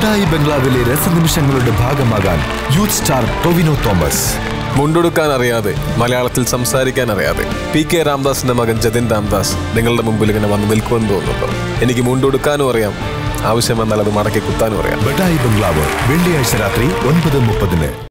ബഡായി ബംഗ്ലാവിലെ രസനിമിഷങ്ങളുടെ ഭാഗമാകാൻ യൂത്ത് സ്റ്റാർ ടൊവിനോ തോമസ്. മുണ്ടൊടുക്കാൻ അറിയാതെ, മലയാളത്തിൽ സംസാരിക്കാൻ അറിയാതെ PK രാംദാസിന്റെ മകൻ ജതിൻ രാംദാസ് നിങ്ങളുടെ മുമ്പിൽ ഇങ്ങനെ വന്ന് നിൽക്കുമെന്ന് തോന്നുന്നുണ്ടോ? എനിക്ക് മുണ്ടൊടുക്കാനും അറിയാം, ആവശ്യം വന്നാൽ അത് മടക്കി കുത്താനും അറിയാം. ബഡായി ബംഗ്ലാവ് വെള്ളിയാഴ്ച രാത്രി 9:30.